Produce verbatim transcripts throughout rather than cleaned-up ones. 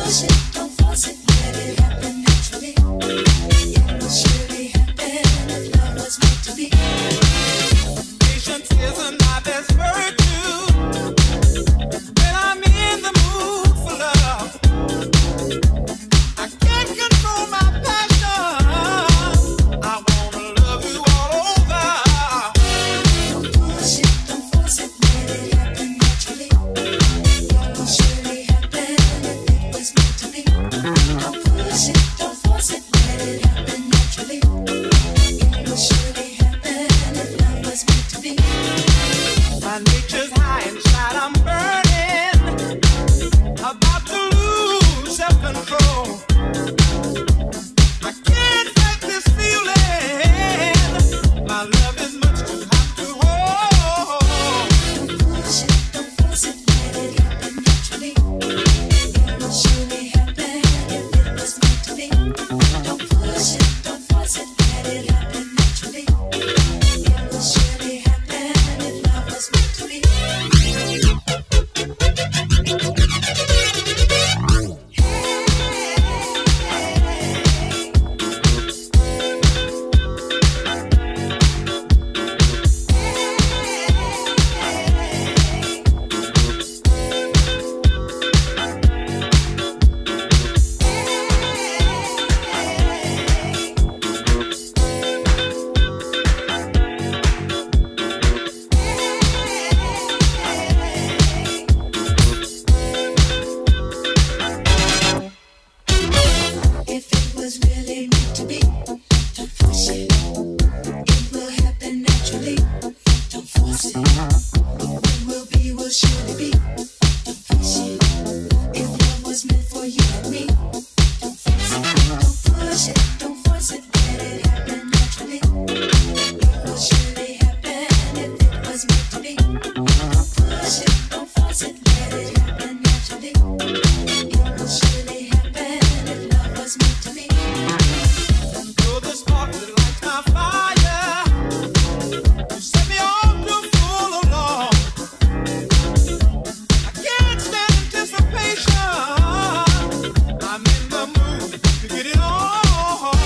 I'm in the mood to get it on.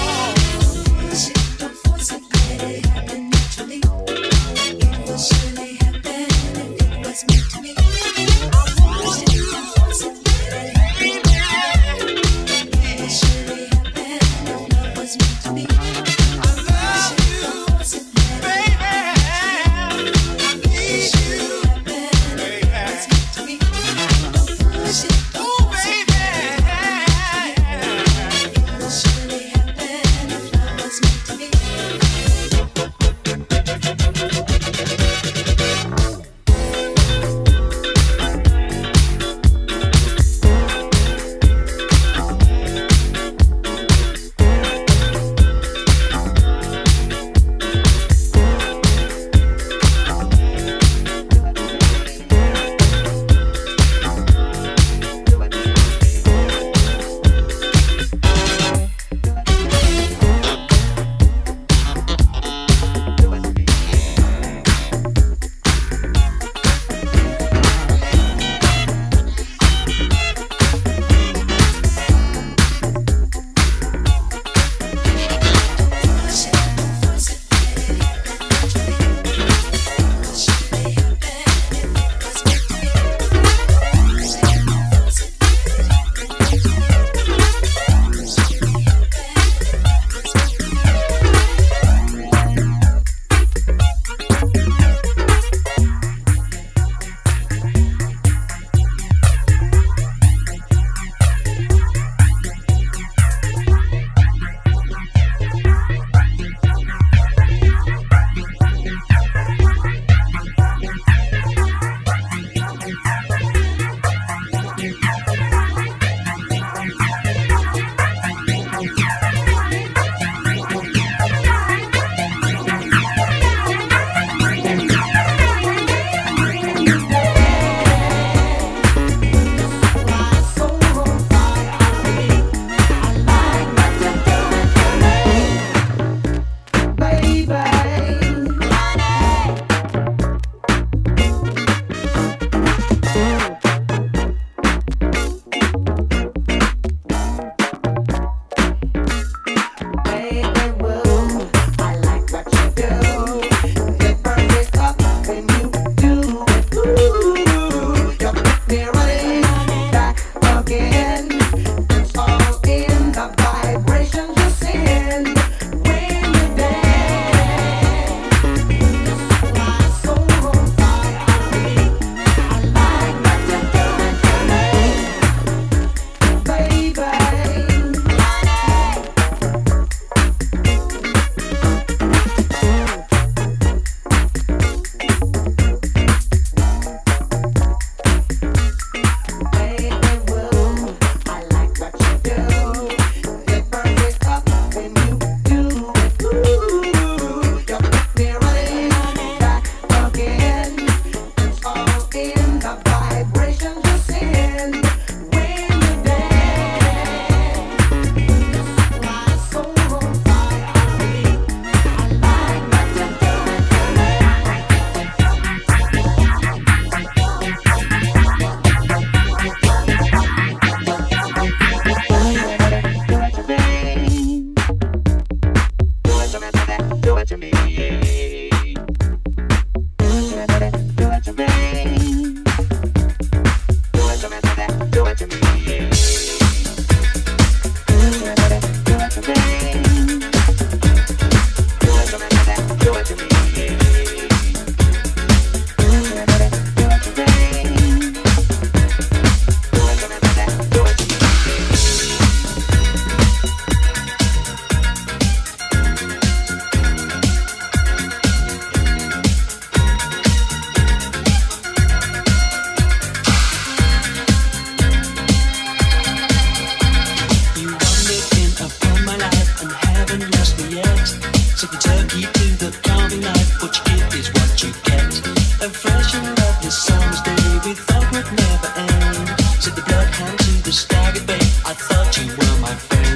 I thought you were my friend.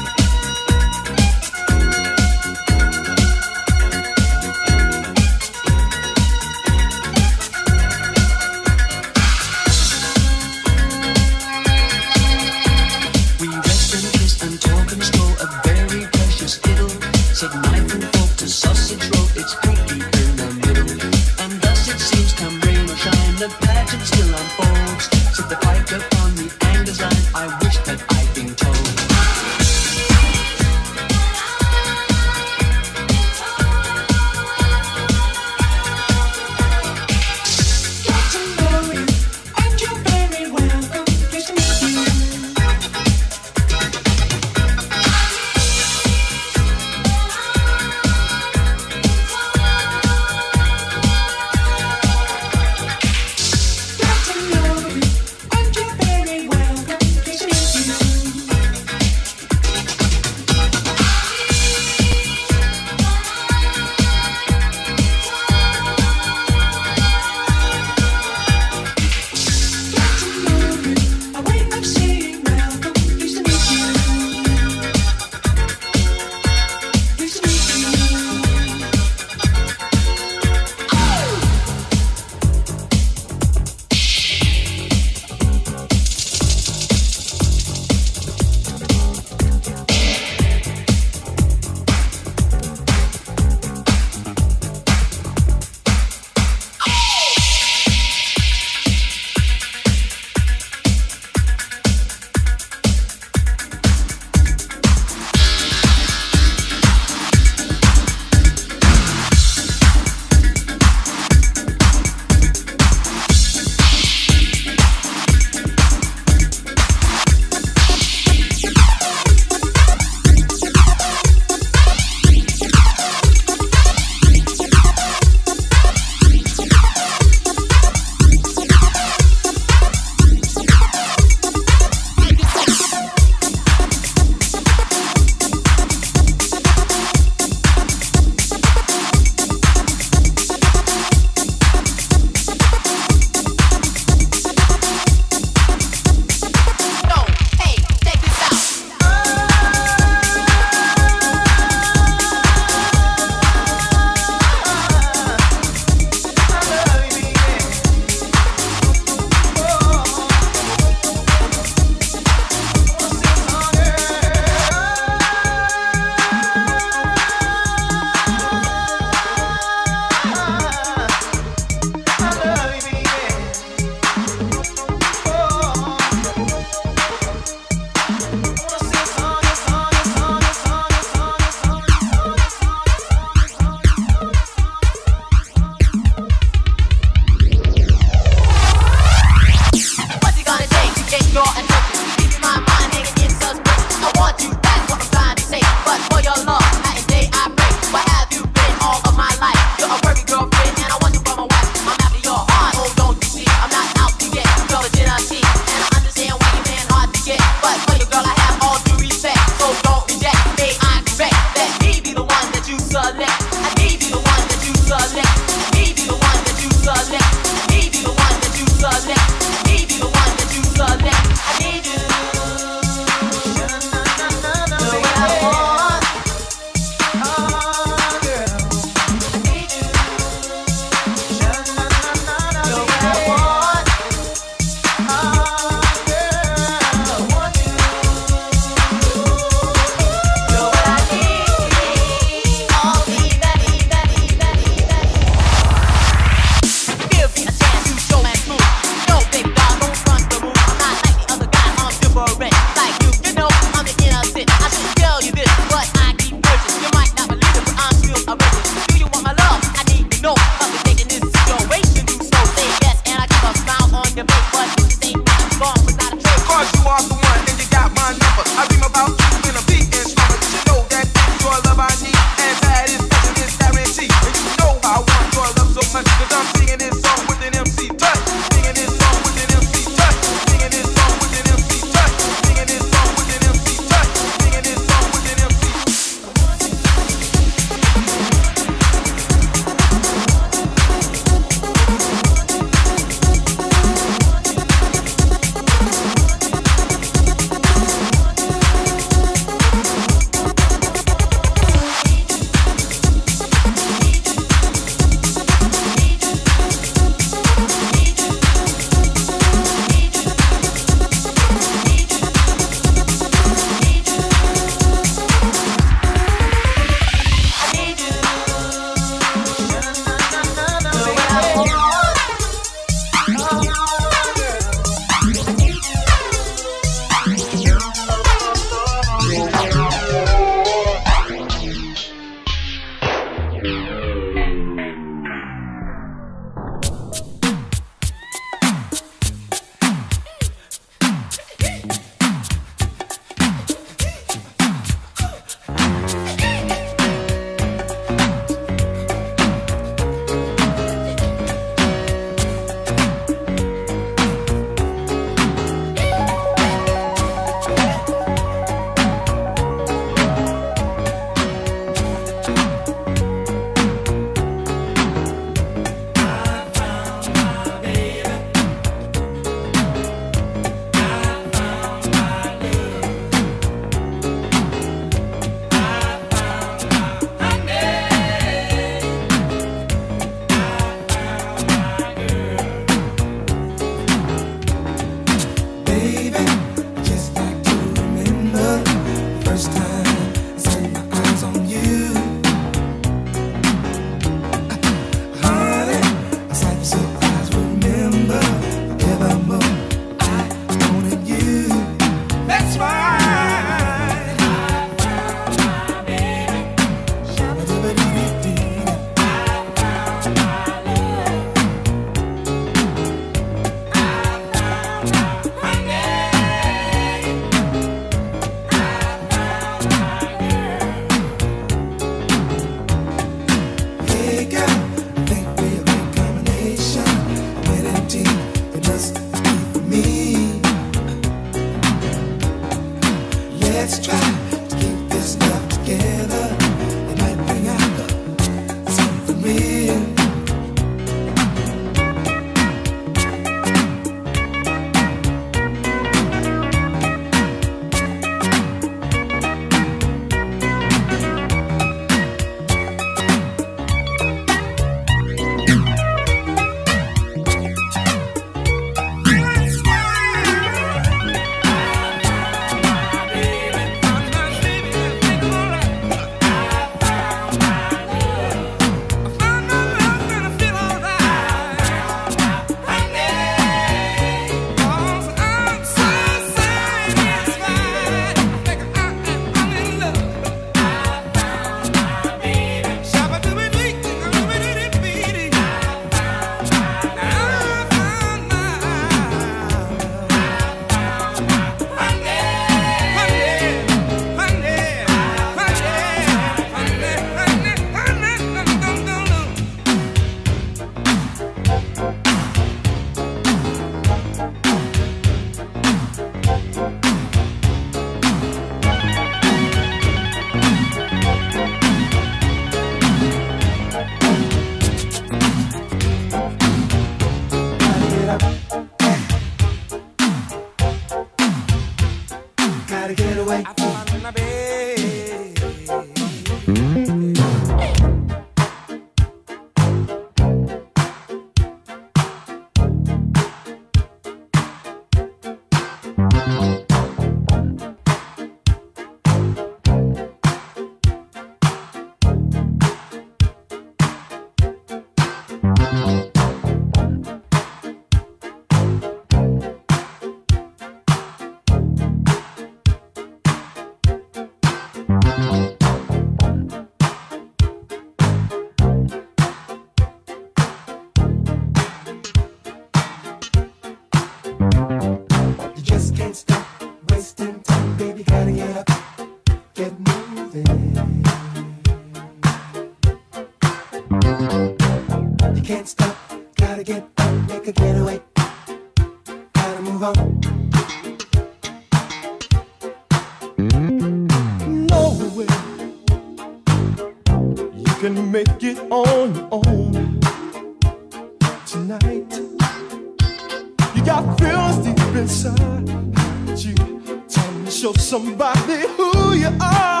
Somebody who you are.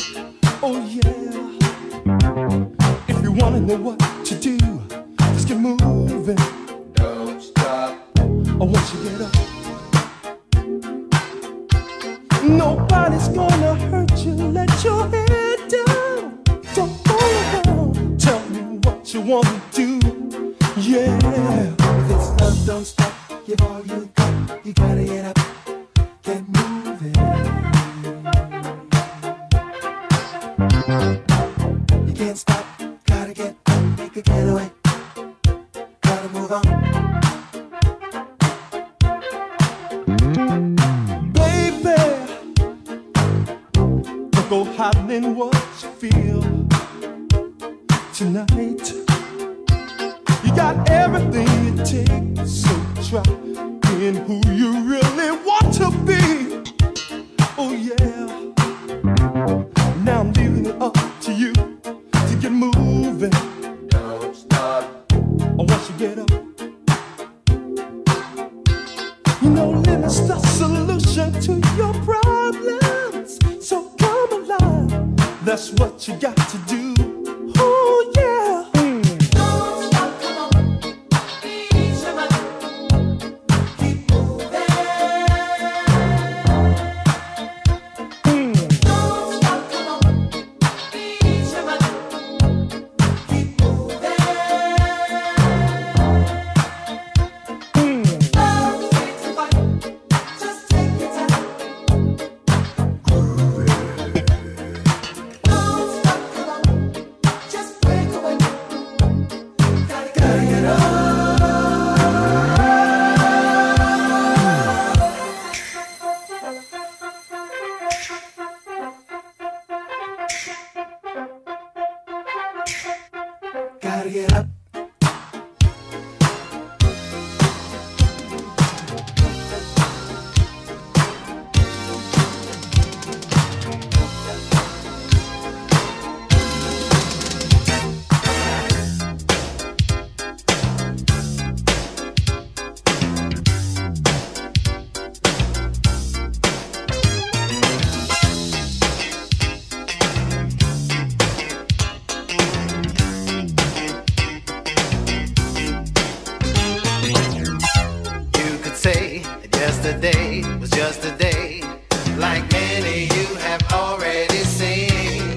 Oh yeah. If you wanna know what to do, just get moving. Don't stop. Or once you get up, nobody's gonna hurt you. Let your head down. Don't fall around. Tell me what you wanna do. Yeah. If it's love, don't stop. Give all you got. You gotta get up. Get moving. You can't stop, to get away. Gotta move on. Baby, don't go hiding what you feel tonight. You got everything it takes, so try being who you really want to be. Oh yeah. Now I'm leaving it up to you to get moving. Don't stop. Or once you get up, you know limits the solution to your problems. So come alive, that's what you got to do. Oh yeah. Gotta get up. Yesterday was just a day, like many you have already seen.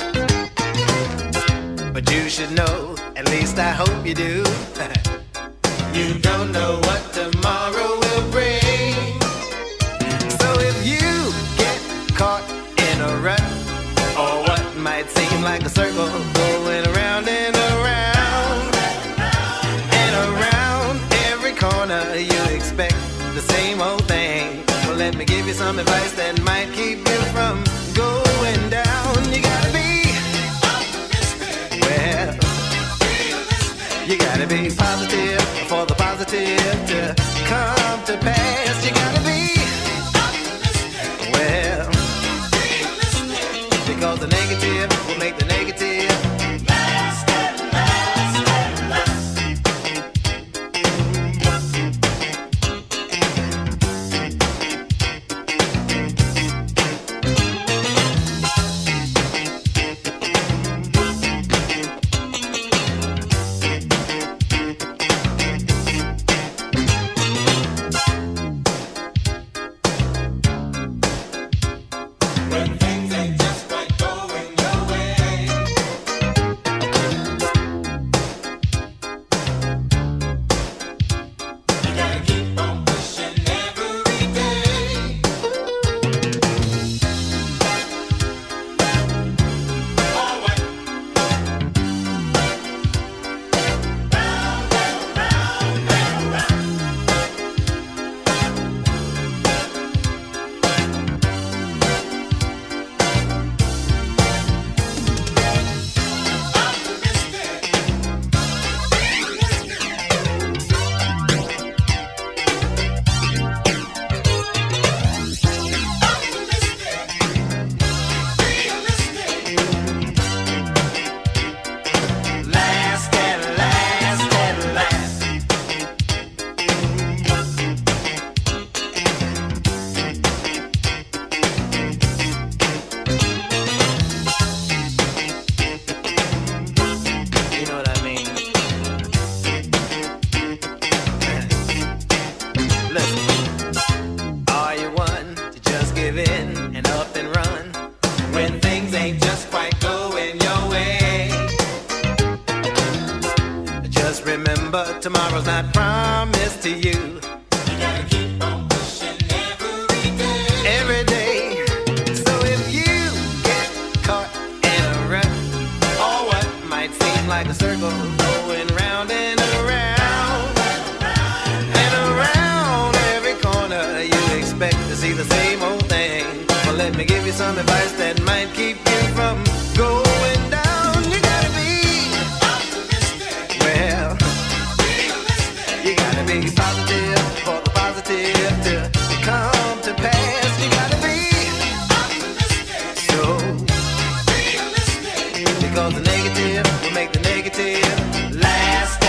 But you should know, at least I hope you do, you don't know what tomorrow will bring. So if you get caught in a rut, or what might seem like a circle going around and around, and around every corner you expect the same old thing. Well, let me give you some advice that might keep you from going down. You gotta be optimistic. Well, realistic. You gotta be positive for the positive to come to pass. You gotta be optimistic. Well, realistic. Because the negative will make the negative last and last and last. When things ain't just quite going your way, you gotta keep on pushing every day. Forward, round and round and round. Last and last and last. You know what I mean? Listen, are you one to just give in and up and run when things ain't just quite going your way? Just remember, tomorrow's not promised to you. You gotta keep on pushing every day. Every day. So if you get caught in a rut, or what might seem like a circle the same old thing. Well, let me give you some advice that might keep you from going down. You gotta be optimistic. Well, realistic. You gotta be positive for the positive to come to pass. You gotta be optimistic. So realistic. Because the negative will make the negative last.